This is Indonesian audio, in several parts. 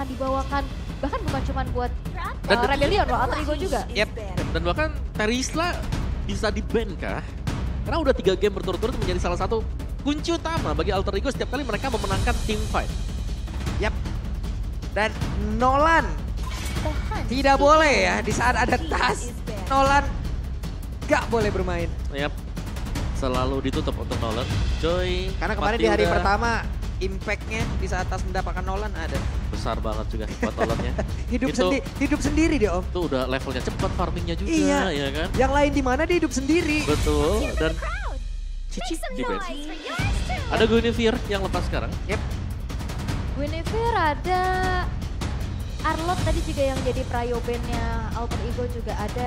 akan dibawakan. Bahkan bukan cuma buat Rebellion loh, Alter Ego juga. Yep. Dan bahkan Terisla bisa di-ban kah? Karena udah 3 game berturut-turut menjadi salah satu kunci utama bagi Alter Ego setiap kali mereka memenangkan team fight. Yap. Dan Nolan tidak boleh ya di saat ada tas. Nolan gak boleh bermain. Yap. Selalu ditutup untuk Nolan. Joy. Karena kemarin di hari pertama impact-nya di saat tas mendapatkan Nolan ada. Besar banget juga buat Nolannya. hidup sendiri dia Om. Itu udah levelnya cepat farmingnya juga Iya. ya kan. Yang lain di mana dia hidup sendiri. Betul. Dan Cici defense. Ada Guinevere yang lepas sekarang. Yep. Guinevere ada, Arlot tadi juga yang jadi prio band-nya Alter Ego juga ada.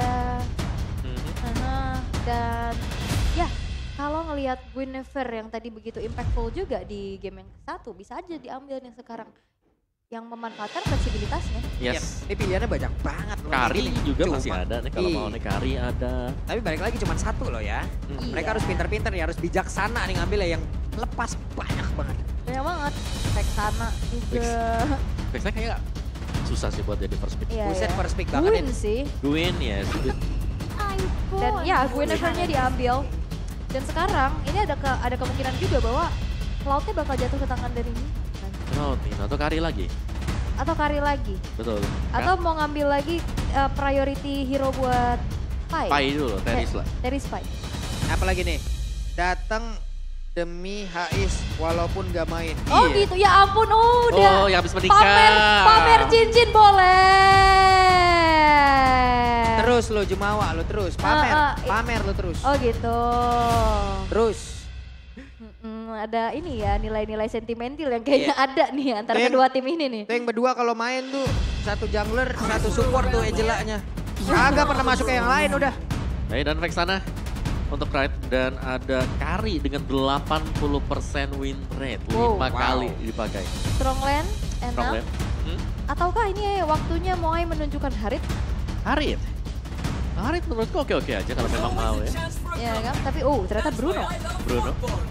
Dan ya kalau ngelihat Guinevere yang tadi begitu impactful juga di game yang satu, bisa aja diambil nih sekarang. Yang memanfaatkan fleksibilitasnya. Yes. Ini pilihannya banyak banget loh. Kari juga Cuma, masih ada nih kalau mau nih Kari ada. Tapi balik lagi cuma satu loh ya. Iya. Mereka harus pintar-pintar ya, harus bijaksana nih ngambilnya yang lepas banyak banget. Banyak banget. Vexana juga. Biasanya kayak susah sih buat jadi first pick. Iya, Buset iya. first pick banget Gwyn ini. sih. Gwyn ya. Dan ya Guinevere-nya diambil. Dan sekarang ini ada kemungkinan juga bahwa Cloud-nya bakal jatuh ke tangan dari ini. Cloud nih, atau Kari lagi. Atau Kari lagi. Betul. Atau mau ngambil lagi priority hero buat Pai. Pai dulu, Terisla. Teris Pai. Apalagi nih, datang demi Hais walaupun gak main. Oh Iya. gitu, ya ampun udah. Oh, yang habis menikah. Pamer cincin boleh. Terus lo Jumawa lo terus, pamer lo terus. Oh gitu. Terus. Ada ini ya nilai-nilai sentimental yang kayaknya ada nih antara Yang- kedua tim ini nih. Tuh yang berdua kalau main tuh satu jungler, satu support tuh Ejelanya. Kagak pernah masuk ke yang lain udah. Dan Vexana untuk Pride dan ada Kari dengan 80% win rate. 5 Wow. kali dipakai. Strong lane, Strong enak. lane. Ataukah ini waktunya Moai menunjukkan Harit? Harit. Harit menurutku oke-oke aja kalau memang mau ya. Ya kan, tapi ternyata Bruno. Bruno.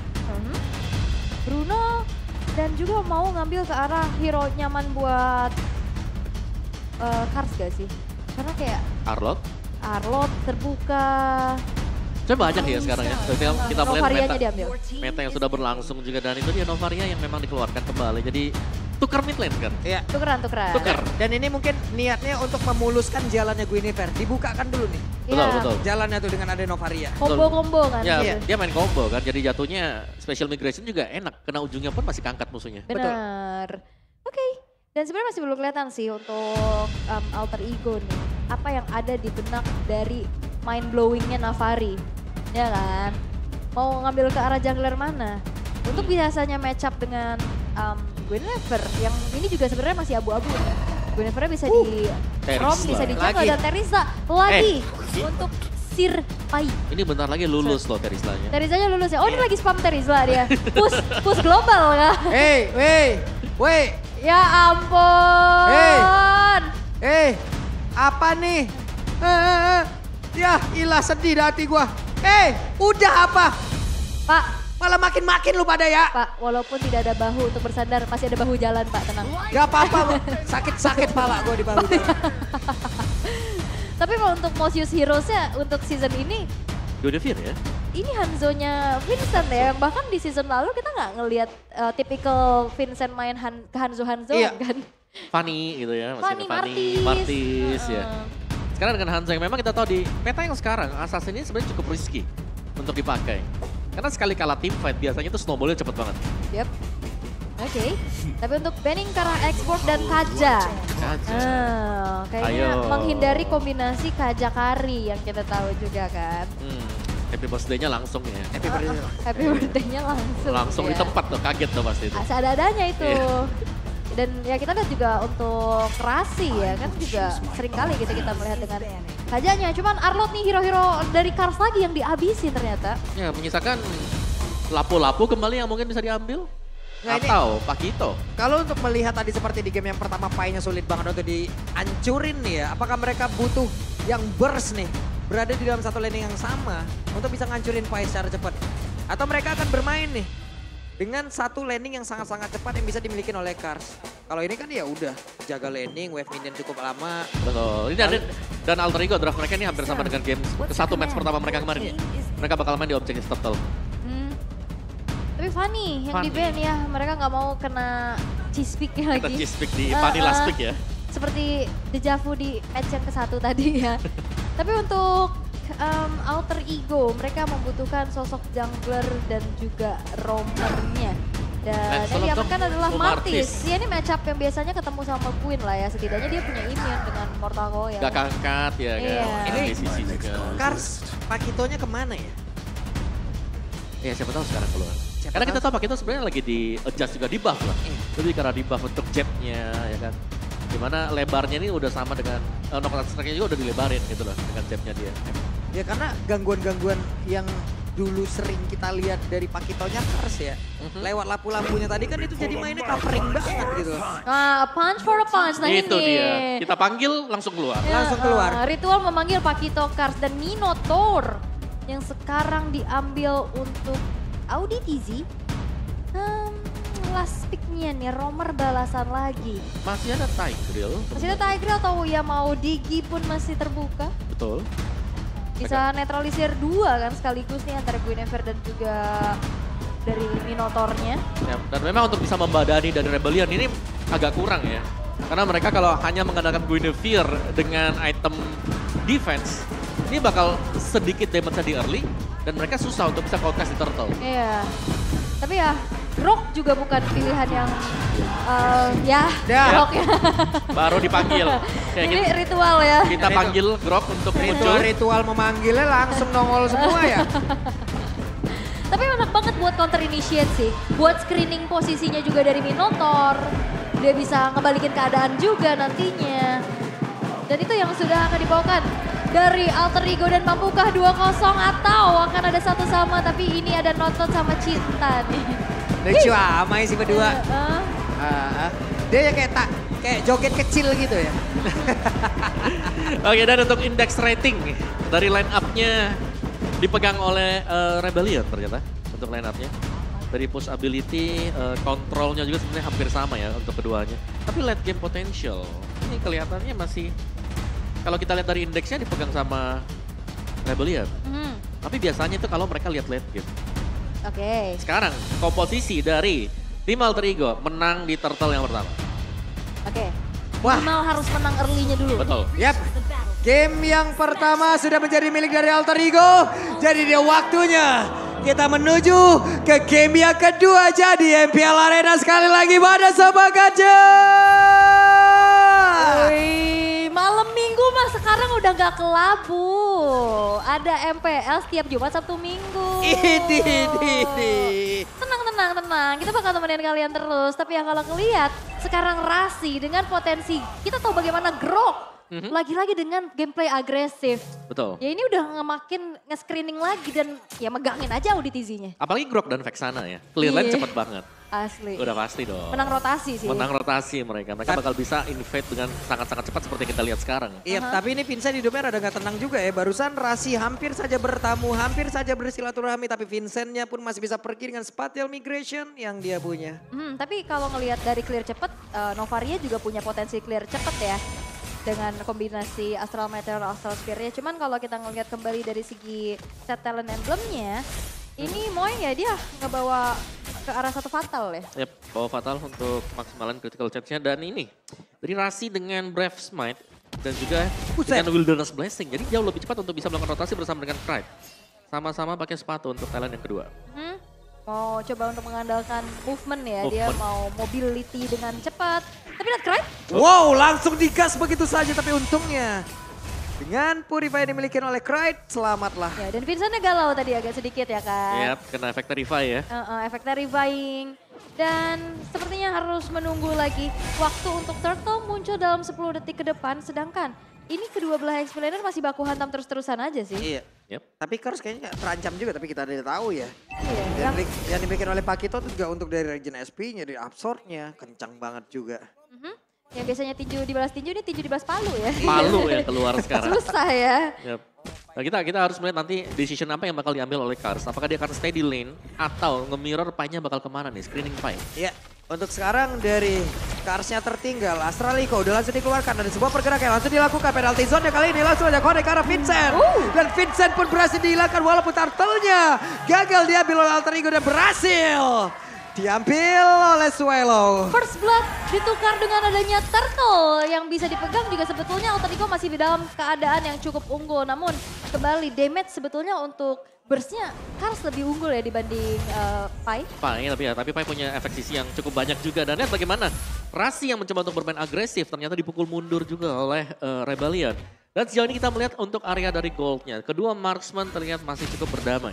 Bruno dan juga mau ngambil ke arah hero nyaman buat Kars gak sih? Karena kayak Arlot. Arlot terbuka. Coba banyak ya sekarang ya. Kita melihat Novarianya diambil. meta yang sudah berlangsung juga dan itu dia Novaria yang memang dikeluarkan kembali. Jadi tukar mid lane kan. Iya. Tukeran. Tukar. Dan ini mungkin niatnya untuk memuluskan jalannya Guinevere. Dibukakan dulu nih Betul, Iya. betul. jalannya tuh dengan ada Novaria. Combo-combo kan. Ya, Iya. dia main combo kan. Jadi jatuhnya special migration juga enak. Kena ujungnya pun masih kangkat musuhnya. Benar. Oke. Dan sebenarnya masih belum kelihatan sih untuk Alter Ego nih. Apa yang ada di benak dari mind blowingnya Navari. Ya kan? Mau ngambil ke arah jungler mana? Untuk biasanya match up dengan Guinevere. Yang ini juga sebenarnya masih abu-abu. Guinevere bisa di Rom, Terisla. bisa di-jungle Lagi. dan Terisla lagi untuk Sir Pai. Ini bentar lagi lulus loh Terislanya. Terisanya lulus ya. Oh ini lagi spam Terisla dia. Push global kan? Wey, Ya ampun. apa nih? Ya, ilah sedih dah hati gua. Udah apa? Pak, Malah makin-makin lu pada ya. Pak, walaupun tidak ada bahu untuk bersandar, pasti ada bahu jalan Pak, tenang. Gak apa-apa, sakit-sakit pala gua di bahu. Tapi kalau untuk most used heroes-nya untuk season ini, Guinevere ya. ini Hanzo-nya Vincent ya, yang bahkan di season lalu kita nggak ngelihat typical Vincent main ke Hanzo-Hanzo Iya. kan. Fanny gitu ya. Fanny, Martis. Martis ya. Sekarang dengan Hanzo yang memang kita tahu di meta yang sekarang, Assassin ini sebenarnya cukup risky untuk dipakai. Karena sekali kalah team fight biasanya itu snowballnya cepet banget. Yep. Oke, tapi untuk banning karena export dan Kaja. Kayaknya Ayo. menghindari kombinasi Kaja Kari yang kita tahu juga kan. Happy birthday-nya langsung ya. Happy birthday. Happy birthday-nya langsung. Langsung di ya. tempat tuh, kaget tuh pasti itu. Seadanya itu. Iya. Dan ya kita lihat juga untuk Rasi ya kan juga sering kali gitu kita melihat dengan Kajanya. Cuman Arlot nih hero-hero dari Kars lagi yang dihabisin ternyata. Ya menyisakan lapu-lapu kembali yang mungkin bisa diambil. Nah, ini- Atau Pakito. Kalau untuk melihat tadi seperti di game yang pertama Pai-nya sulit banget untuk dihancurin nih ya. Apakah mereka butuh yang burst nih? Berada di dalam satu lane yang sama untuk bisa ngancurin Pai secara cepat. Atau mereka akan bermain nih dengan satu landing yang sangat-sangat cepat yang bisa dimiliki oleh Cars. Kalau ini kan ya udah jaga landing, wave minion cukup lama. Betul. Ini dan Alter Ego draft mereka ini hampir sama dengan game satu match pertama mereka kemarin. Mereka bakal main di Objective Turtle. Tapi funny yang di ban ya, mereka nggak mau kena cheese pick lagi. Kita cheese pick di vanilla pick ya. Seperti dejavu di patch yang ke-1 tadi ya. Tapi untuk Alter Ego, mereka membutuhkan sosok jungler dan juga roamernya. Dan yang diamankan adalah Martis. Ya ini matchup yang biasanya ketemu sama Queen lah ya. Setidaknya dia punya immune dengan Mortal Coil. Gak keangkat ya kan. Ini sisi juga. Cars Pakitonya kemana ya? Ya siapa tahu sekarang keluar. Karena kita tahu Pakito sebenarnya lagi di adjust juga di buff lah. Lebih karena di buff untuk jabnya ya kan. Dimana lebarnya ini udah sama dengan knockout strike-nya juga udah dilebarin gitu loh dengan jabnya dia. Ya karena gangguan-gangguan yang dulu sering kita lihat dari Pakitonya Cars ya. Lewat lampu-lampunya tadi kan itu jadi mainnya covering banget gitu. A punch for a punch, nah itu ini. dia, kita panggil langsung keluar. Ya, langsung keluar. Ritual memanggil Pakito Cars dan Minotaur yang sekarang diambil untuk Audi TZ. Last pick-nya nih, roamer balasan lagi. Masih ada Tigreal. Masih ada Tigreal atau ya mau Digi pun masih terbuka. Betul. Bisa netralisir dua kan sekaligus nih antara Guinevere dan juga dari Minotaurnya. Ya, dan memang untuk bisa membadani dari Rebellion ini agak kurang ya. Karena mereka kalau hanya mengandalkan Guinevere dengan item defense, ini bakal sedikit damage di early dan mereka susah untuk bisa contest di turtle. Iya, tapi ya Grok juga bukan pilihan yang Grok ya. Baru dipanggil. Kayak ini ritual ya. Kita panggil Grok untuk muncul. Ritual memanggilnya langsung nongol semua ya. Tapi enak banget buat counter initiate sih. Buat screening posisinya juga dari Minotaur. Dia bisa ngebalikin keadaan juga nantinya. Dan itu yang sudah akan dibawakan dari Alter Ego. Dan mampukah 2-0 atau akan ada satu sama tapi ini ada Notot sama Cinta nih. Lucu amat sih berdua. Dia ya kayak joget kecil gitu ya. Oke, dan untuk index rating dari line up-nya dipegang oleh Rebellion ternyata untuk line up-nya. Dari push ability, kontrolnya juga sebenarnya hampir sama ya untuk keduanya. Tapi late game potential, ini kelihatannya masih, kalau kita lihat dari indeksnya dipegang sama Rebellion. Tapi biasanya itu kalau mereka lihat late game. Oke. Sekarang komposisi dari tim Alter Ego menang di turtle yang pertama. Oke. Wah. Minimal harus menang early-nya dulu. Betul. Yap. Game yang pertama sudah menjadi milik dari Alter Ego. Jadi dia waktunya kita menuju ke game yang kedua. Jadi MPL Arena sekali lagi pada Sobat Gajah. Wih, malam minggu mah sekarang udah gak kelabu. Ada MPL setiap Jumat, Sabtu, Minggu. Tenang. Kita bakal temenin kalian terus. Tapi yang kalau ngeliat sekarang Rasi dengan potensi. Kita tahu bagaimana Grok. Lagi-lagi dengan gameplay agresif. Betul. Ya ini udah makin nge-screening lagi dan ya megangin aja auditizinya. Apalagi Grok dan Vexana ya. Clear line cepet banget. Asli. Udah pasti dong. Menang rotasi sih. Menang rotasi mereka. Mereka bakal bisa invade dengan sangat-sangat cepat seperti yang kita lihat sekarang. Iya, tapi ini Vincent hidupnya rada gak tenang juga ya. Barusan Rasi hampir saja bertamu, hampir saja bersilaturahmi. Tapi Vincentnya pun masih bisa pergi dengan spatial migration yang dia punya. Tapi kalau ngelihat dari clear cepet, Novaria juga punya potensi clear cepet ya. Dengan kombinasi Astral Meteor, Astral Spear-nya. Cuman kalau kita ngelihat kembali dari segi set talent emblemnya, ini Moy ya dia ngebawa ke arah satu fatal ya. Yap, bawa fatal untuk maksimalin critical chance-nya. Dan ini, dari Rasi dengan Brave Smite dan juga dengan Wilderness Blessing. Jadi jauh lebih cepat untuk bisa melakukan rotasi bersama dengan Pride. Sama-sama pakai sepatu untuk talent yang kedua. Mau coba untuk mengandalkan movement ya, dia mau mobility dengan cepat. Tapi lihat Cry. Wow, langsung digas begitu saja tapi untungnya dengan Purify yang dimiliki oleh Cry, selamatlah. Ya, dan Vincentnya galau tadi agak sedikit ya kan. Yap, kena efek Terrify ya. Efek Terrifying. Dan sepertinya harus menunggu lagi waktu untuk Turtle muncul dalam 10 detik ke depan. Sedangkan ini kedua belah explainer masih baku hantam terus-terusan aja sih. Iya. Yep. Tapi Kars kayaknya terancam juga, tapi kita tidak tahu ya. Iya. Yang dimiliki oleh Pakito itu juga untuk dari regen SP-nya, dari absorb-nya, kencang banget juga. Yang biasanya tinju dibalas tinju, ini tinju dibalas palu ya. Palu yang keluar sekarang. Susah ya. Yep. Nah, kita harus melihat nanti decision apa yang bakal diambil oleh Cars. Apakah dia akan stay di lane atau nge-mirror Pai-nya bakal kemana nih, screening Pai. Ya, untuk sekarang dari Karsnya tertinggal. Astraliko udah langsung dikeluarkan. Ada sebuah pergerakan yang langsung dilakukan. Penalty zone kali ini langsung aja connect ke arah Vincent. Dan Vincent pun berhasil dihilangkan walaupun turtle-nya gagal diambil oleh Alter Ego dan berhasil diambil oleh Swallow. First Blood ditukar dengan adanya Turtle yang bisa dipegang juga sebetulnya Alter Ego masih di dalam keadaan yang cukup unggul. Namun kembali damage sebetulnya untuk burst-nya Cars lebih unggul ya dibanding Pai. Pai, tapi Pai punya efek sisi yang cukup banyak juga. Dan lihat bagaimana Rasi yang mencoba untuk bermain agresif ternyata dipukul mundur juga oleh Rebellion. Dan sejauh ini kita melihat untuk area dari goldnya. Kedua marksman terlihat masih cukup berdamai.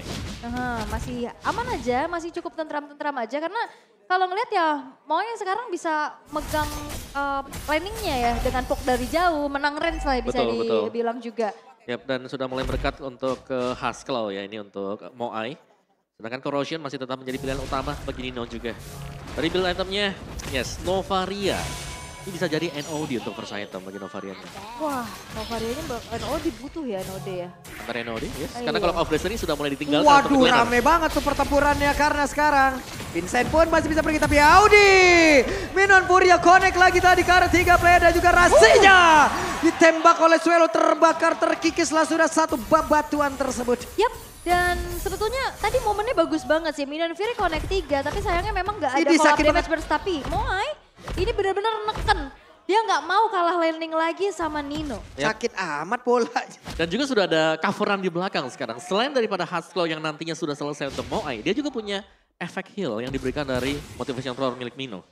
Masih aman aja, masih cukup tentram-tentram aja. Karena kalau ngelihat ya maunya sekarang bisa megang landingnya ya. Dengan poke dari jauh, menang range lah bisa dibilang juga. Yap, dan sudah mulai berdekat untuk ke Haskell ya ini untuk Moai. Sedangkan Corrosion masih tetap menjadi pilihan utama bagi Nino juga. Dari build itemnya, yes, Novaria. Ini bisa jadi NOD untuk first item bagi Novarianya. Wah, Novarianya NOD butuh ya NOD ya. Antara NOD, yes. Karena kalau off ini sudah mulai ditinggalkan. Waduh, rame banget tuh pertempurannya karena sekarang Vincent pun masih bisa pergi tapi Audi. Minon Furia connect lagi tadi ke arah 3 player dan juga Rasinya. Ditembak oleh Swallow terbakar terkikislah sudah satu batuan tersebut. Yap. Dan sebetulnya tadi momennya bagus banget sih. Minon Fury connect 3 tapi sayangnya memang gak ada follow-up damage burst. Tapi Moai ini benar-benar neken. Dia nggak mau kalah landing lagi sama Nino. Sakit amat bola. Dan juga sudah ada coveran di belakang sekarang. Selain daripada Haskell yang nantinya sudah selesai untuk Moai, dia juga punya efek heal yang diberikan dari motivation flower milik Nino.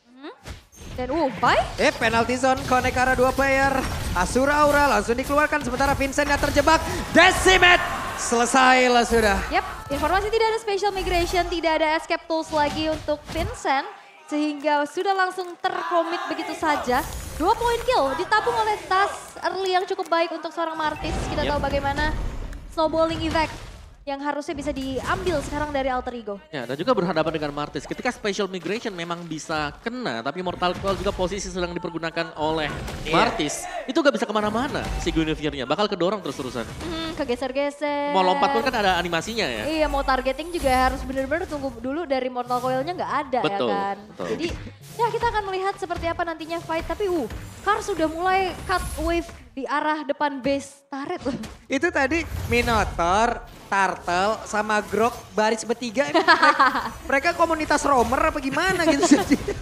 Dan Pai? Penalty zone connect ke arah 2 player. Asura Aura langsung dikeluarkan sementara Vincent yang terjebak. Decimate! Selesai lah sudah. Yap, informasi tidak ada special migration, tidak ada escape tools lagi untuk Vincent. Sehingga sudah langsung terkomit begitu saja. 2 poin kill ditabung oleh Tas early yang cukup baik untuk seorang Martis. Kita tahu bagaimana snowballing effect yang harusnya bisa diambil sekarang dari Alter Ego. Ya, dan juga berhadapan dengan Martis. Ketika special migration memang bisa kena, tapi Mortal Coil juga posisi sedang dipergunakan oleh Martis. Itu gak bisa kemana-mana si Guinevere-nya, bakal kedorong terus-terusan. Kegeser-geser. Mau lompat pun kan ada animasinya ya. Iya, mau targeting juga harus benar-benar tunggu dulu dari Mortal Coil-nya nggak ada ya kan. Betul. Jadi ya kita akan melihat seperti apa nantinya fight. Tapi Cars sudah mulai cut wave di arah depan base turret loh. Itu tadi Minotaur, Turtle, sama Grok baris bertiga. Mereka komunitas roamer apa gimana gitu.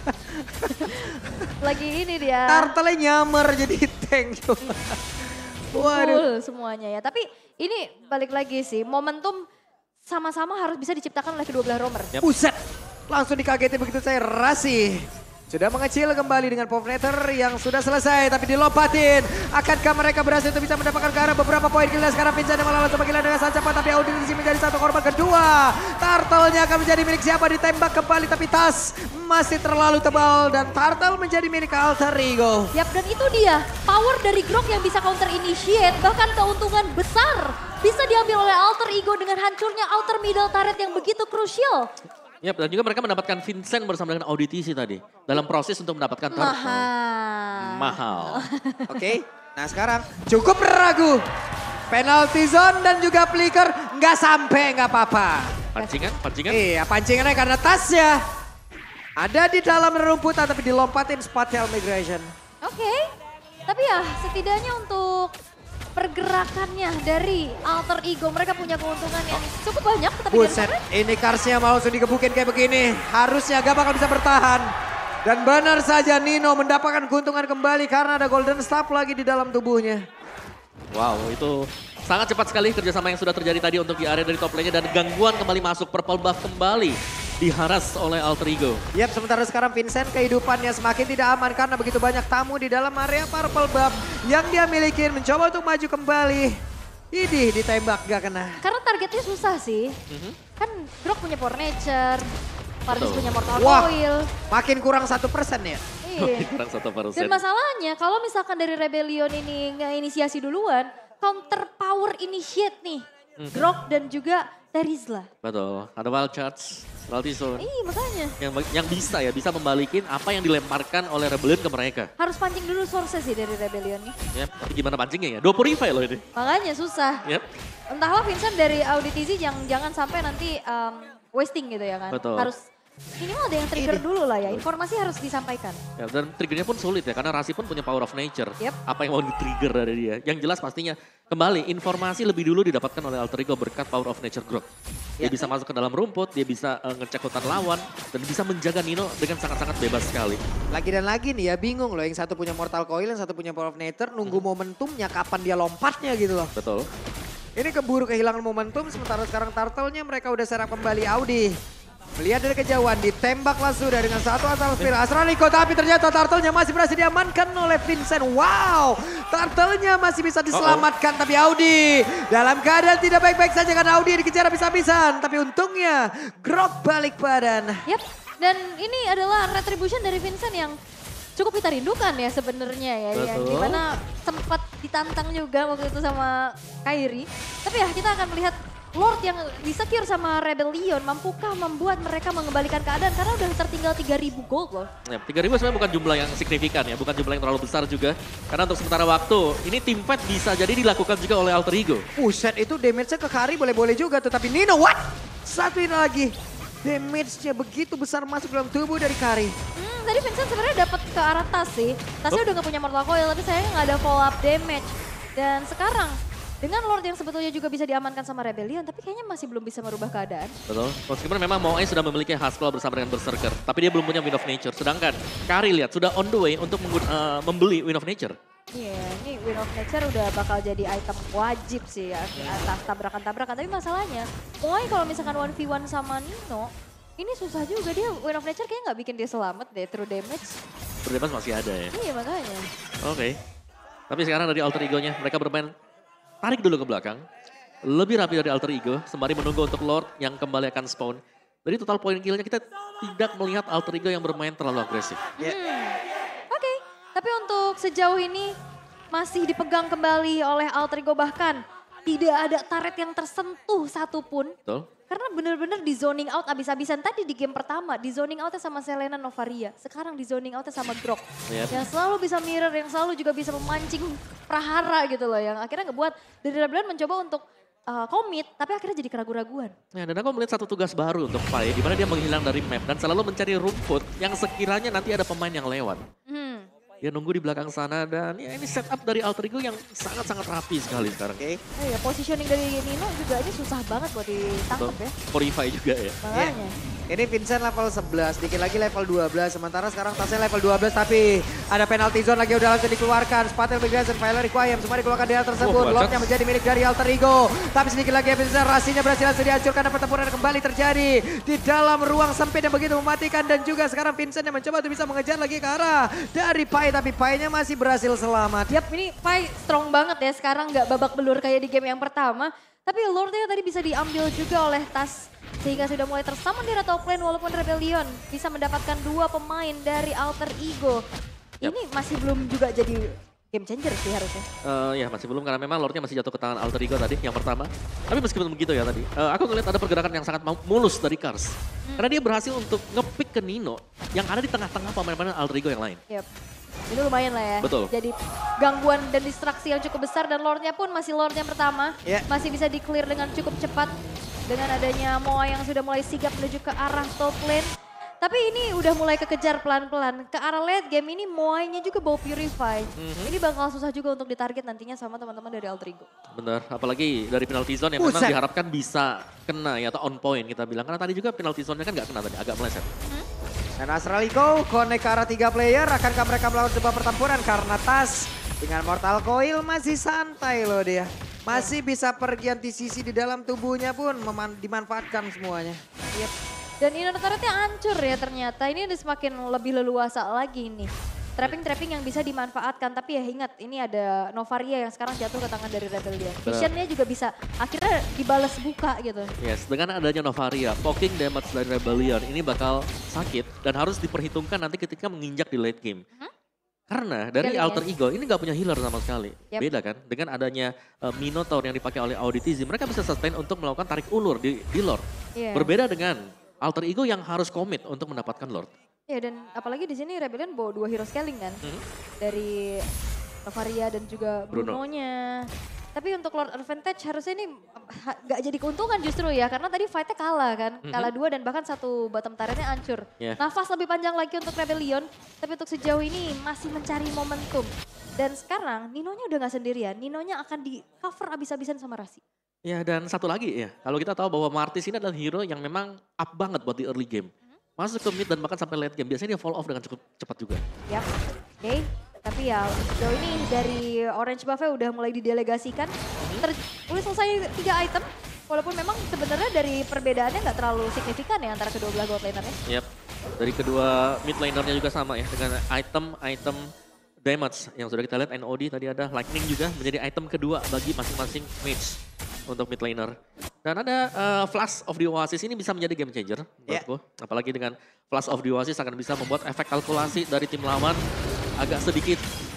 Lagi ini dia. Turtle-nya nyamar jadi tank. Waduh. Semuanya ya. Tapi ini balik lagi sih, momentum sama-sama harus bisa diciptakan oleh kedua belah roamer. Buset, langsung dikageti begitu saya Rasi. Sudah mengecil kembali dengan Povnator yang sudah selesai tapi dilompatin. Akankah mereka berhasil untuk bisa mendapatkan ke arah beberapa poin kill. Sekarang Vincent yang melawan sama gila dengan sangat cepat tapi Audi di sini menjadi satu korban kedua. Turtle-nya akan menjadi milik siapa, ditembak kembali tapi Tas masih terlalu tebal dan Turtle menjadi milik Alter Ego. Yap, dan itu dia power dari Grok yang bisa counter initiate, bahkan keuntungan besar bisa diambil oleh Alter Ego dengan hancurnya outer middle turret yang begitu krusial. Yap, dan juga mereka mendapatkan Vincent bersama dengan Auditisi tadi. Dalam proses untuk mendapatkan turtle. Mahal. Oke, nah sekarang cukup ragu. Penalty zone dan juga flicker nggak sampai, nggak apa-apa. Pancingan? Iya, pancingannya karena tasnya ada di dalam rumputan tapi dilompatin spatial migration. Oke, tapi ya setidaknya untuk pergerakannya dari Alter Ego mereka punya keuntungan yang cukup banyak. Tapi Buset, ini Karsnya mau langsung digebukin kayak begini. Harusnya gak bakal bisa bertahan. Dan benar saja Nino mendapatkan keuntungan kembali karena ada Golden Staff lagi di dalam tubuhnya. Wow, itu sangat cepat sekali kerjasama yang sudah terjadi tadi untuk di area dari top lane-nya. Dan gangguan kembali masuk, purple buff kembali diharas oleh Alter Ego. Yap, sementara sekarang Vincent kehidupannya semakin tidak aman karena begitu banyak tamu di dalam area purple buff yang dia miliki, mencoba untuk maju kembali. Idih, ditembak gak kena. karena targetnya susah sih. Kan Grok punya Power Nature, Martis punya Mortal Wah, Coil. makin kurang 1% ya. Iya. Kurang 1%. Dan masalahnya kalau misalkan dari Rebellion ini nggak inisiasi duluan, counter power initiate nih. Grok dan juga Terizla. Betul, ada wild charge, penalty zone. Iya makanya. Yang bisa membalikin apa yang dilemparkan oleh Rebellion ke mereka. Harus pancing dulu source sih dari Rebellion nih. Yep, tapi gimana pancingnya ya? 20 revive loh ini. Makanya susah. Yep. Entahlah Vincent dari Auditizi jangan sampai nanti wasting gitu ya kan. Betul. Harus minimal ada yang trigger dulu lah ya. Informasi harus disampaikan. Ya, dan triggernya pun sulit ya, karena Rasi pun punya power of nature. Yep. Apa yang mau di-trigger dari dia. Yang jelas pastinya, kembali, informasi lebih dulu didapatkan oleh Alter Ego berkat power of nature growth. Dia bisa masuk ke dalam rumput, dia bisa ngecek hutan lawan, dan bisa menjaga Nino dengan sangat-sangat bebas sekali. Lagi dan lagi nih ya, bingung loh. Yang satu punya Mortal Coil, yang satu punya Power of Nature. Nunggu momentumnya, kapan dia lompatnya gitu loh. Betul. Ini keburu kehilangan momentum, sementara sekarang Turtle-nya mereka udah serap kembali Audi. Melihat dari kejauhan, ditembaklah sudah dengan satu asal spear Astraliko, tapi ternyata Turtle-nya masih berhasil diamankan oleh Vincent. Wow, Turtle-nya masih bisa diselamatkan, tapi Audi dalam keadaan tidak baik-baik saja karena Audi dikejar habis-habisan. Tapi untungnya Grok balik badan. Yap, dan ini adalah retribution dari Vincent yang cukup kita rindukan ya sebenarnya ya. Yang dimana sempat ditantang juga waktu itu sama Kairi. Tapi ya kita akan melihat Lord yang di-secure sama Rebellion mampukah membuat mereka mengembalikan keadaan karena udah tertinggal 3.000 gold loh. Ya, 3.000 sebenarnya bukan jumlah yang signifikan ya, bukan jumlah yang terlalu besar juga. Karena untuk sementara waktu, ini team fight bisa jadi dilakukan juga oleh Alter Ego. Set itu damage-nya ke Kari boleh-boleh juga tuh, tapi Nino what? Satu ini lagi. Damage-nya begitu besar masuk dalam tubuh dari Kari. Tadi Vincent sebenarnya dapat ke arah tas sih. Tasnya udah gak punya Mortal Coil tapi sayangnya gak ada follow up damage. Dan sekarang dengan Lord yang sebetulnya juga bisa diamankan sama Rebellion, tapi kayaknya masih belum bisa merubah keadaan. Betul. Meskipun memang Moe sudah memiliki Haskell bersama dengan Berserker, tapi dia belum punya Wind of Nature. Sedangkan Kari lihat sudah on the way untuk membeli Wind of Nature. Iya, ini Wind of Nature udah bakal jadi item wajib sih ya, atas tabrakan-tabrakan. Tapi masalahnya, Moe kalau misalkan 1v1 sama Nino, ini susah juga. Dia Wind of Nature kayaknya nggak bikin dia selamat deh, true damage. True damage masih ada ya. Iya makanya. Oke. Tapi sekarang dari Alter Ego-nya, mereka bermain tarik dulu ke belakang. Lebih rapi dari Alter Ego, sembari menunggu untuk Lord yang kembali akan spawn. Dari total point kill-nya kita tidak melihat Alter Ego yang bermain terlalu agresif. Oke, tapi untuk sejauh ini masih dipegang kembali oleh Alter Ego, bahkan tidak ada turret yang tersentuh satupun. Betul. Karena benar-benar di zoning out abis-abisan. Tadi di game pertama di zoning outnya sama Selena Novaria. Sekarang di zoning outnya sama Grok. Yep. Yang selalu bisa mirror, yang selalu juga bisa memancing prahara gitu loh. Yang akhirnya ngebuat dari Rebellion mencoba untuk komit, tapi akhirnya jadi keraguan-raguan. Ya, dan aku melihat satu tugas baru untuk Pai, di mana dia menghilang dari map dan selalu mencari rumput yang sekiranya nanti ada pemain yang lewat. Dia nunggu di belakang sana dan ya ini setup dari Alter Ego yang sangat-sangat rapi sekali sekarang. Oke. Ya, positioning dari Nino juga ini susah banget buat ditangkap ya. Fortify juga ya. Makanya. Ini Vincent level 11, dikit lagi level 12. Sementara sekarang tasnya level 12 tapi ada penalty zone lagi udah langsung dikeluarkan. Spatel Migration, Fire Requiem semua dikeluarkan di hal tersebut. Lordnya menjadi milik dari Alter Ego. Tapi sedikit lagi Vincent Rasinya berhasil langsung dihancurkan dan pertempuran kembali terjadi di dalam ruang sempit yang begitu mematikan. Dan juga sekarang Vincent yang mencoba untuk bisa mengejar lagi ke arah dari Pai. Tapi Pai-nya masih berhasil selamat. Yap, ini Pai strong banget ya sekarang, nggak babak belur kayak di game yang pertama. Tapi Lordnya tadi bisa diambil juga oleh Tas. Sehingga sudah mulai tersummon di top lane walaupun Rebellion bisa mendapatkan 2 pemain dari Alter Ego. Ini masih belum juga jadi game changer sih harusnya. Ya masih belum karena memang Lordnya masih jatuh ke tangan Alter Ego tadi yang pertama. Tapi meskipun begitu ya tadi, aku ngeliat ada pergerakan yang sangat mulus dari Kars. Karena dia berhasil untuk nge-pick ke Nino yang ada di tengah-tengah pemain-pemain Alter Ego yang lain. Yep. Ini lumayan lah ya. Betul. Jadi gangguan dan distraksi yang cukup besar dan Lordnya pun masih Lord yang pertama. Masih bisa di-clear dengan cukup cepat. Dengan adanya Moa yang sudah mulai sigap menuju ke arah top lane. Tapi ini udah mulai kekejar pelan-pelan. Ke arah late game ini Moai-nya juga bawa Purify. Ini bakal susah juga untuk ditarget nantinya sama teman-teman dari Alter Ego. Bener, apalagi dari penalty zone yang memang diharapkan bisa kena ya atau on point kita bilang. Karena tadi juga penalty zone-nya kan gak kena tadi, agak meleset. Dan Astraliko connect ke arah 3 player. Akankah mereka melakukan sebuah pertempuran karena Tas dengan Mortal Coil masih santai loh dia. Masih bisa pergi anti-sisi di dalam tubuhnya pun dimanfaatkan semuanya. Yep. Dan inner turretnya hancur ya ternyata. Ini udah semakin lebih leluasa lagi nih. Trapping-trapping yang bisa dimanfaatkan. Tapi ya ingat ini ada Novaria yang sekarang jatuh ke tangan dari Rebellion. Visionnya juga bisa akhirnya dibalas buka gitu. Yes, dengan adanya Novaria, poking damage dari Rebellion ini bakal sakit. Dan harus diperhitungkan nanti ketika menginjak di late game. Karena dari Scaling, Alter Ego ini nggak punya healer sama sekali. Yap. Beda kan dengan adanya Minotaur yang dipakai oleh Auditizi. Mereka bisa sustain untuk melakukan tarik ulur di Lord. Iya. Berbeda dengan Alter Ego yang harus komit untuk mendapatkan Lord. Ya dan apalagi di sini Rebellion bawa 2 hero scaling kan. Dari Bavaria dan juga Bruno. Bruno-nya. Tapi untuk Lord Advantage harusnya ini gak jadi keuntungan justru ya. Karena tadi fight-nya kalah kan. Kalah 2 dan bahkan 1 bottom turret-nya hancur. Yeah. Nafas lebih panjang lagi untuk Rebellion. Tapi untuk sejauh ini masih mencari momentum. Dan sekarang Ninonya udah gak sendirian. Ninonya akan di cover abis-abisan sama Rasi. Ya dan satu lagi ya. Kalau kita tahu bahwa Martis ini adalah hero yang memang up banget buat di early game. Masuk ke mid dan bahkan sampai late game. Biasanya dia fall off dengan cukup cepat juga. Yap, oke. Tapi ya sejauh ini dari Orange Buff-nya udah mulai didelegasikan. Udah selesai 3 item. Walaupun memang sebenarnya dari perbedaannya nggak terlalu signifikan ya antara kedua belah god laner-nya. Yap. Dari kedua mid lanernya juga sama ya. Dengan item damage yang sudah kita lihat. NOD tadi ada. Lightning juga menjadi item kedua bagi masing-masing mage untuk mid laner. Dan ada Flash of the Oasis ini bisa menjadi game changer menurutku. Apalagi dengan Flash of the Oasis akan bisa membuat efek kalkulasi dari tim lawan agak sedikit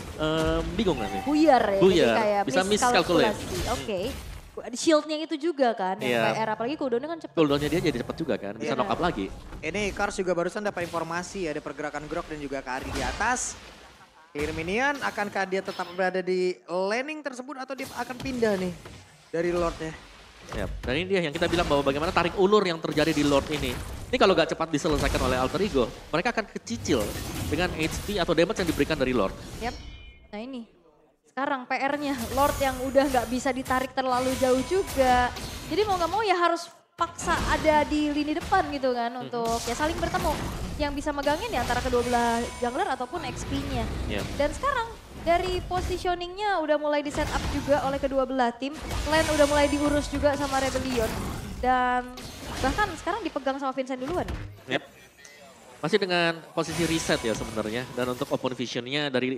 bingung nanti. Buyar ya, jadi Buyar, kayak bisa miscalculate. Oke. Ada shieldnya itu juga kan, yang Iya. PR apalagi cooldownnya kan cepet. Cooldownnya dia jadi cepat juga kan, bisa Iya. knock up lagi. Ini Kars juga barusan dapat informasi ada pergerakan Grok dan juga Kari di atas. Clear minion, akankah dia tetap berada di laning tersebut atau dia akan pindah nih dari Lordnya? Yap. Dan ini dia yang kita bilang bahwa bagaimana tarik ulur yang terjadi di Lord ini. Ini kalau gak cepat diselesaikan oleh Alter Ego, mereka akan kecicil dengan HP atau damage yang diberikan dari Lord. Yap. Nah ini, sekarang PR-nya Lord yang udah nggak bisa ditarik terlalu jauh juga. Jadi mau nggak mau ya harus paksa ada di lini depan gitu kan untuk ya saling bertemu. Yang bisa megangin ya antara kedua belah jungler ataupun XP-nya. Yap. Dan sekarang dari positioningnya udah mulai di set up juga oleh kedua belah tim. Lane udah mulai diurus juga sama Rebellion. Dan bahkan sekarang dipegang sama Vincent duluan. Yap. Masih dengan posisi reset ya sebenarnya. Dan untuk open vision-nya dari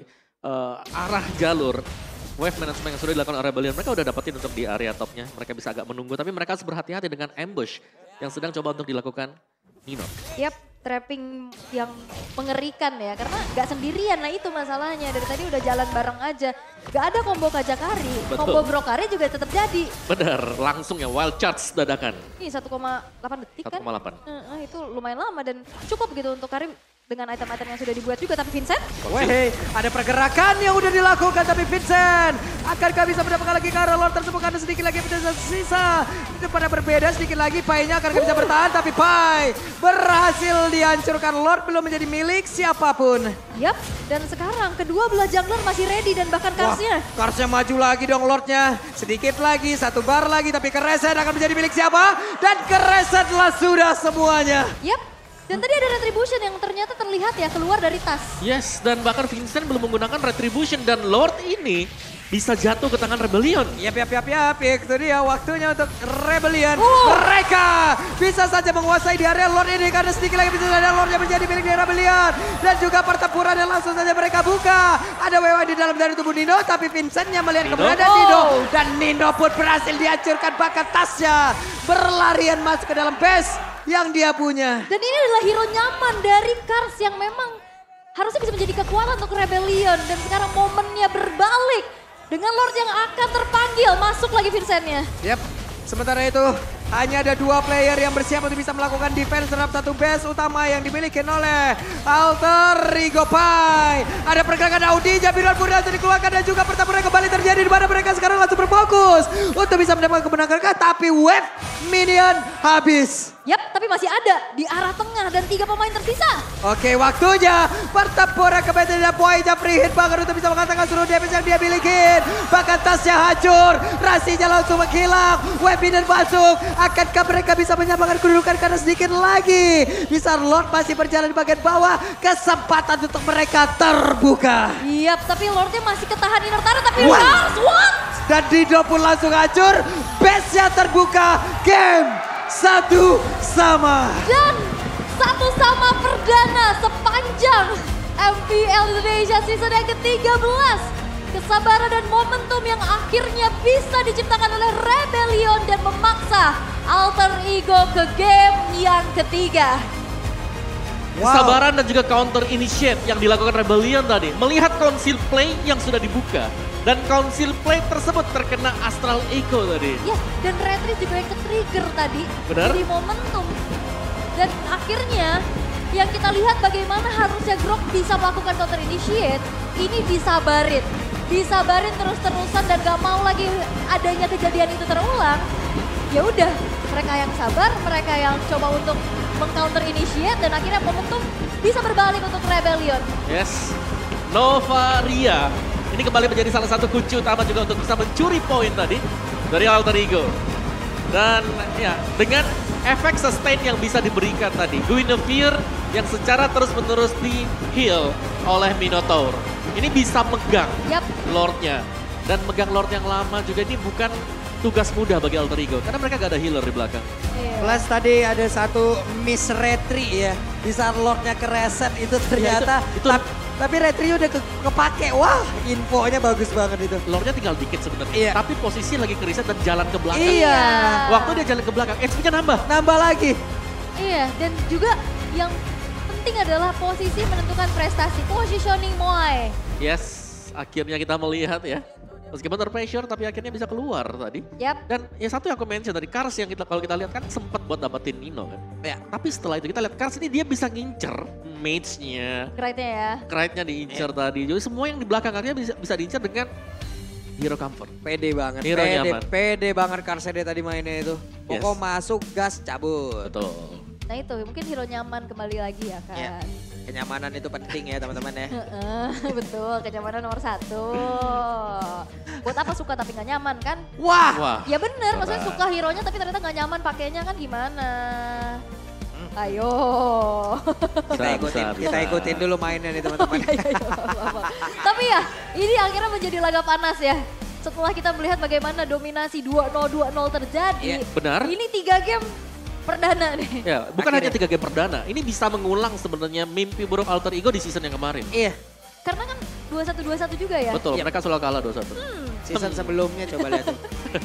arah jalur wave management yang sudah dilakukan oleh Rebellion. Mereka udah dapetin untuk di area topnya. Mereka bisa agak menunggu. Tapi mereka harus berhati-hati dengan ambush yang sedang coba untuk dilakukan Nino. Yap, trapping yang mengerikan ya. Karena gak sendirian, nah itu masalahnya. Dari tadi udah jalan bareng aja. Gak ada combo Kajakari. Betul. Combo Brokari juga tetap jadi. Benar, langsung ya wild charge dadakan. Ini 1,8 detik kan. 1,8. Itu lumayan lama dan cukup gitu untuk Karim. Dengan item-item yang sudah dibuat juga, tapi Vincent? Weh, ada pergerakan yang udah dilakukan tapi Vincent akankah bisa mendapatkan lagi karena Lord tersebut karena sedikit lagi tersisa. Itu pada berbeda sedikit lagi Pai-nya akankah bisa bertahan tapi Pai berhasil dihancurkan. Lord belum menjadi milik siapapun. Yap, dan sekarang kedua belah jungler masih ready dan bahkan Karsnya. Karsnya maju lagi dong Lordnya. Sedikit lagi, 1 bar lagi tapi Kereset akan menjadi milik siapa? Dan Keresetlah sudah semuanya. Yap, dan tadi ada retribution yang ternyata terlihat ya keluar dari tas. Yes, dan bahkan Vincent belum menggunakan retribution dan Lord ini bisa jatuh ke tangan Rebellion. Yap, itu dia waktunya untuk Rebellion. Mereka bisa saja menguasai di area Lord ini karena sedikit lagi bisa saja Lordnya menjadi milik dari Rebellion. Dan juga pertempuran yang langsung saja mereka buka. Ada WW di dalam dari tubuh Nino tapi Vincentnya melihat keberadaan Nino. Dan Nino pun berhasil dihancurkan bahkan tasnya berlarian masuk ke dalam base yang dia punya. Dan ini adalah hero nyaman dari Kars yang memang harusnya bisa menjadi kekuatan untuk Rebellion. Dan sekarang momennya berbalik dengan Lord yang akan terpanggil. Masuk lagi Vincentnya. Yap, sementara itu hanya ada 2 player yang bersiap untuk bisa melakukan defense terhadap satu base utama yang dimiliki oleh Alter Ego Pai. Ada pergerakan Audi, Jabiran Purna dikeluarkan dan juga pertempuran kembali terjadi di mana mereka sekarang langsung berfokus untuk bisa mendapatkan kemenangan. Tapi wave minion habis. Yap, tapi masih ada di arah tengah dan 3 pemain tersisa. Oke, waktunya pertempuran kembali dan poinnya free hit banget untuk bisa mengatakan seluruh damage yang dia miliki. Bahkan tasnya hancur, rasinya langsung menghilang, wave minion masuk. Akankah mereka bisa menyamakan kedudukan karena sedikit lagi bisa Lord masih berjalan di bagian bawah. Kesempatan untuk mereka terbuka. Yap, tapi Lordnya masih ketahan inner turret tapi What? Kars, what? Dan Dido pun langsung hancur. Base-nya terbuka. Game 1 sama. Dan 1 sama perdana sepanjang MPL Indonesia season yang ke-13. Kesabaran dan momentum yang akhirnya bisa diciptakan oleh Rebellion dan memaksa Alter Ego ke game yang ketiga. Kesabaran dan juga counter initiate yang dilakukan Rebellion tadi. Melihat Council Play yang sudah dibuka. Dan Council Play tersebut terkena Astral Echo tadi. Ya, dan retreat juga yang ke-trigger tadi. Benar. Jadi momentum. Dan akhirnya yang kita lihat bagaimana harusnya Grok bisa melakukan counter initiate. Ini disabarin. Disabarin terus-terusan dan gak mau lagi adanya kejadian itu terulang. Ya udah, mereka yang sabar, mereka yang coba untuk meng-counter initiate dan akhirnya momentum bisa berbalik untuk Rebellion. Yes, Novaria ini kembali menjadi salah satu kunci utama juga untuk bisa mencuri poin tadi dari Alter Ego. Dan ya, dengan efek sustain yang bisa diberikan tadi, Guinevere yang secara terus-menerus di heal oleh Minotaur. Ini bisa megang Lordnya. Dan megang Lord yang lama juga ini bukan tugas mudah bagi Alter Ego. Karena mereka gak ada healer di belakang. Plus tadi ada satu miss retry ya. Di saat Lordnya ke reset itu ternyata. Ya, itu tapi retry udah kepake. Wah, infonya bagus banget itu. Lordnya tinggal dikit sebenarnya. Iya. Tapi posisi lagi ke reset dan jalan ke belakang. Iya. Waktu dia jalan ke belakang, HP-nya nambah. Nambah lagi. Iya, dan juga yang penting adalah posisi menentukan prestasi. Positioning Moai. Yes, akhirnya kita melihat ya. Meskipun terpressure tapi akhirnya bisa keluar tadi. Dan ya satu yang aku mention tadi, Kars yang kalau kita lihat kan sempat buat dapetin Nino kan. Ya, tapi setelah itu kita lihat Kars ini dia bisa ngincer mage-nya. Krite-nya ya. Krite-nya diincer tadi. Jadi semua yang di belakang akhirnya bisa diincer dengan Hero Comfort. Pede banget. Hero nyaman. Pede banget Karsede tadi mainnya itu. Pokok masuk gas cabut. Betul. Nah itu mungkin hero nyaman kembali lagi ya kan. Ya. Kenyamanan itu penting ya teman-teman ya. Betul, kenyamanan nomor 1. Buat apa suka tapi gak nyaman kan? Wah. Ya bener, maksudnya suka hero-nya tapi ternyata gak nyaman pakainya kan gimana? Ayo. Kita ikutin dulu mainnya nih teman-teman. Tapi ya ini akhirnya menjadi laga panas ya. Setelah kita melihat bagaimana dominasi 2-0 terjadi. Benar. Ini 3 game perdana nih. Ya, bukan hanya 3 game perdana. Ini bisa mengulang sebenarnya mimpi buruk Alter Ego di season yang kemarin. Iya. Karena kan 21-21 juga ya. Betul, mereka selalu kalah 2-1. Season sebelumnya coba lihat tuh.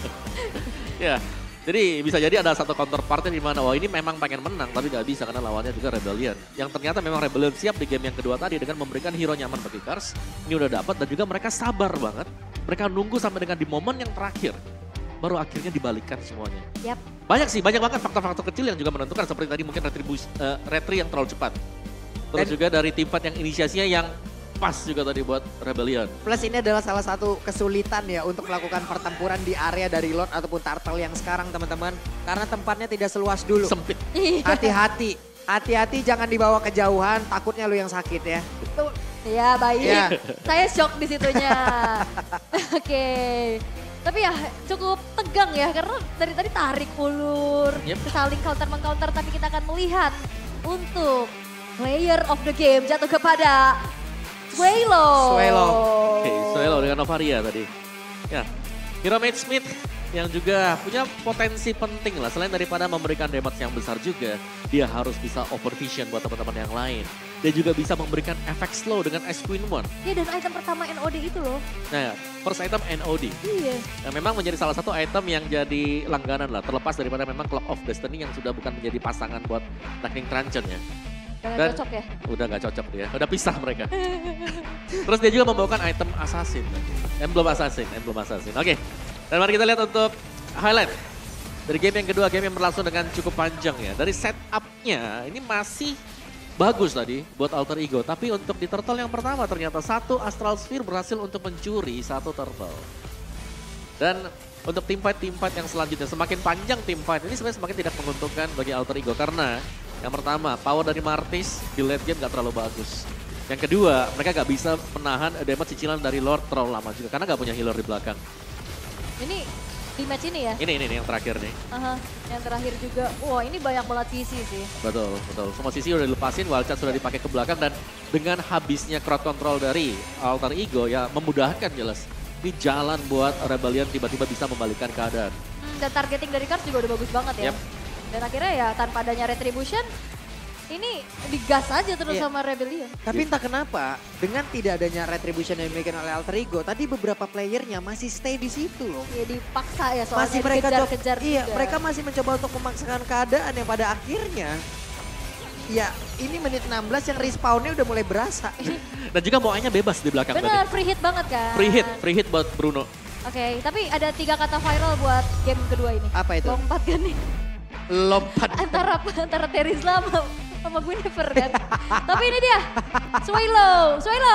Ya, jadi bisa jadi ada satu counterpartnya di mana wah ini memang pengen menang tapi gak bisa karena lawannya juga Rebellion. Yang ternyata memang Rebellion siap di game yang kedua tadi dengan memberikan hero nyaman bagi Kars. Ini udah dapat dan juga mereka sabar banget. Mereka nunggu sampai dengan di momen yang terakhir. Baru akhirnya dibalikan semuanya. Banyak banget faktor-faktor kecil yang juga menentukan. Seperti tadi mungkin retry yang terlalu cepat. Terus juga dari tim fight yang inisiasinya yang pas juga tadi buat Rebellion. Plus ini adalah salah satu kesulitan ya untuk melakukan pertempuran di area dari Lord ataupun Turtle yang sekarang teman-teman. Karena tempatnya tidak seluas dulu. Sempit. Hati-hati. Hati-hati jangan dibawa kejauhan, takutnya lu yang sakit ya. Ya baik, saya shock di situnya. Oke. Tapi ya cukup tegang ya karena dari tadi tarik ulur, saling counter-mengcounter tapi kita akan melihat untuk player of the game jatuh kepada Swelo. Oke, Swelo dengan Novaria tadi. Ya, Hero Mage Smith yang juga punya potensi penting lah. Selain daripada memberikan damage yang besar juga, dia harus bisa overvision buat teman-teman yang lain. Dia juga bisa memberikan efek slow dengan Ice Queen One. Iya dan item pertama NOD itu loh. Nah, first item NOD. Iya. Nah, memang menjadi salah satu item yang jadi langganan lah. Terlepas daripada memang Clock of Destiny yang sudah bukan menjadi pasangan buat Lightning Truncheon ya. Udah gak cocok ya? Udah gak cocok dia, udah pisah mereka. Terus dia juga membawakan item Assassin. Emblem Assassin. Oke, dan mari kita lihat untuk highlight. Dari game yang kedua, game yang berlangsung dengan cukup panjang ya. Dari setup-nya ini masih bagus tadi buat Alter Ego. Tapi untuk di turtle yang pertama ternyata satu Astral Sphere berhasil untuk mencuri satu turtle. Dan untuk team fight yang selanjutnya, semakin panjang team fight ini sebenarnya semakin tidak menguntungkan bagi Alter Ego. Karena yang pertama, power dari Martis di late game gak terlalu bagus. Yang kedua, mereka gak bisa menahan damage cicilan dari Lord terlalu lama juga. Karena gak punya healer di belakang. Ini di match ini ya? Ini yang terakhir nih. Yang terakhir juga, wah ini banyak banget sisi sih. Betul. Semua sisi udah dilepasin, Wildcat sudah dipakai ke belakang. Dan dengan habisnya crowd control dari Alter Ego ya memudahkan jelas. Ini jalan buat Rebellion tiba-tiba bisa membalikkan keadaan. Dan targeting dari Kars juga udah bagus banget ya. Dan akhirnya ya tanpa adanya Retribution, ini digas aja terus sama Rebellion. Tapi entah kenapa, dengan tidak adanya Retribution yang dimiliki oleh Alter Ego, tadi beberapa playernya masih stay di situ loh. Ya dipaksa ya soalnya masih mereka dikejar-kejar iya, juga. mereka masih mencoba untuk memaksakan keadaan yang pada akhirnya Ya ini menit 16 yang respawnnya udah mulai berasa. Dan juga Moai-nya bebas di belakang Bener, tadi. free hit banget kan. Free hit buat Bruno. Oke, tapi ada 3 kata viral buat game kedua ini. Apa itu? Lompat kan nih. Lompat. Antara Terizla sama Guinevere kan. Tapi ini dia, Swelo.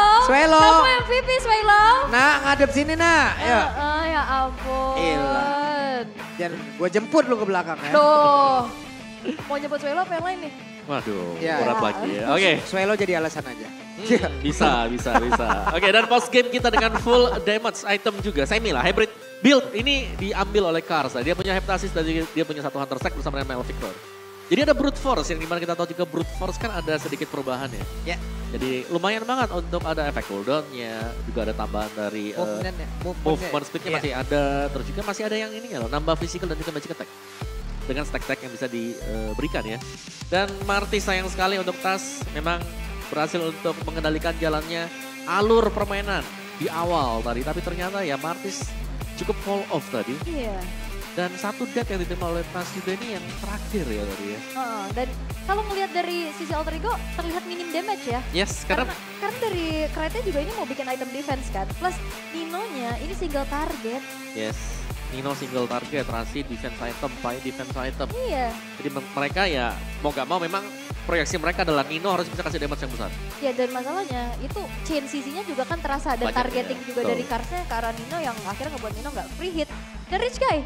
Kamu MVP Swelo. Nah ngadep sini nak. Ya. Ya ampun. Ilah. Jangan gue jemput lu ke belakang ya. Duh. Mau nyebut Swelo apa yang lain nih? Waduh, Ya. berat lagi ya. Oke. Swelo jadi alasan aja. Bisa. Oke, dan post game kita dengan full damage item juga. Semi lah, hybrid build. Ini diambil oleh Karsa. Dia punya Heptasis dan dia punya satu Hunter Stack bersama dengan Victor. Jadi ada Brute Force yang dimana kita tahu juga Brute Force kan ada sedikit perubahan ya. Ya. Jadi lumayan banget untuk ada efek cooldown-nya. Juga ada tambahan dari movement speed-nya masih ada. Terus juga masih ada yang ini ya loh, nambah physical dan juga magic attack. Dengan stack-stack yang bisa diberikan ya. Dan Marty sayang sekali untuk Tas memang berhasil untuk mengendalikan jalannya alur permainan di awal tadi. Tapi ternyata ya Martis cukup fall off tadi. Iya. Dan satu death yang diterima oleh Tas juga ini yang terakhir ya tadi ya. Dan kalau ngelihat dari sisi Alter Ego terlihat minim damage ya. Yes, karena dari Krite juga ini mau bikin item defense kan. Plus Nino-nya ini single target. yes, Nino single target, Rasi defense item, Pai defense item. Iya. Jadi mereka ya mau gak mau memang proyeksi mereka adalah Nino harus bisa kasih damage yang besar. Ya dan masalahnya itu chain CC-nya juga kan terasa dan Banyak targeting ya, juga betul. dari Karsnya ke arah Nino yang akhirnya ngebuat Nino nggak free hit. Dan Rich Guy,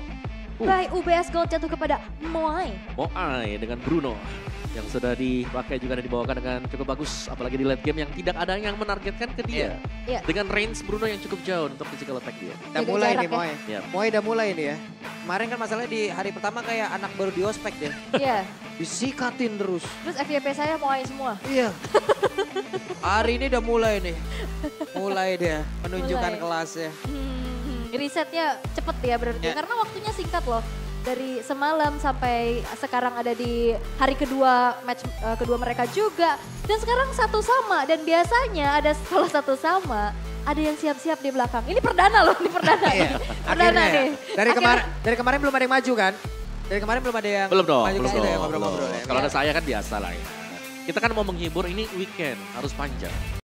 by UBS Gold jatuh kepada Moai. Moai dengan Bruno yang sudah dipakai juga dan dibawakan dengan cukup bagus. Apalagi di late game yang tidak ada yang menargetkan ke dia. Iya. Dengan range Bruno yang cukup jauh untuk physical attack dia. Udah Jaga mulai jarak nih ya. Moy. Iya. Moy udah mulai nih ya. Kemarin kan masalahnya di hari pertama kayak anak baru di ospek deh. Iya. Disikatin terus. Terus FYP saya Moai semua. Iya. Hari ini udah mulai nih. Mulai dia menunjukkan Mulai. kelasnya. Risetnya cepet ya berarti Ya. karena waktunya singkat loh. Dari semalam sampai sekarang ada di hari kedua match kedua mereka juga. Dan sekarang satu sama dan biasanya ada salah satu sama. Ada yang siap-siap di belakang. Ini perdana loh, ini perdana. Iya. nih. Perdana Akhirnya ya. nih. Dari kemarin belum ada yang maju kan? Dari kemarin belum ada yang Belum dong, maju ke belum situ ya dong. ngobrol-ngobrol ya. Kalau ada saya kan biasa lah ya. Kita kan mau menghibur, ini weekend, harus panjang.